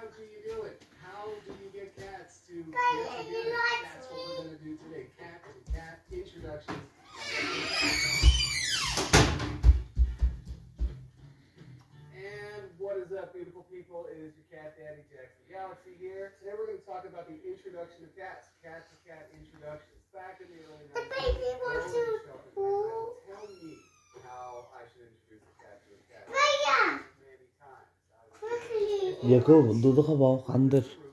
do you do it? How do you get cats to get together? That's what we're going to do today. Cat to cat introduction. And what is up, beautiful people? It is your cat daddy, Jackson Galaxy here. Today we're going to talk about the introduction of cats. Cat to cat introductions. Back in the early 90s, tell me how I should introduce a cat to a cat. Many times. Jacob, doe de gewoon, gander.